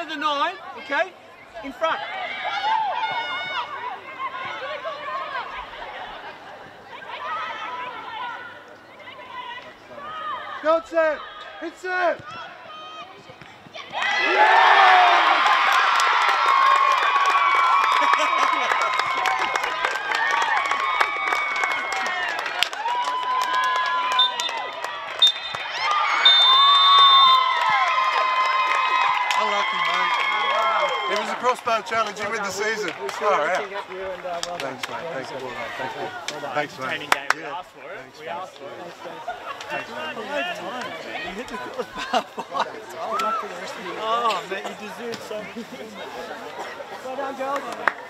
of the 9, okay? In front. Go, set! Hit set! Unlucky, mate. It was a crossbar challenge. You win the season. Far out. Thanks, mate. Thanks, well done. Thank you. Thanks, mate. We asked for it. We asked for it. Thanks, mate. You hit the crossbar 5 times. Oh, mate, you deserve so much. Well done, girls.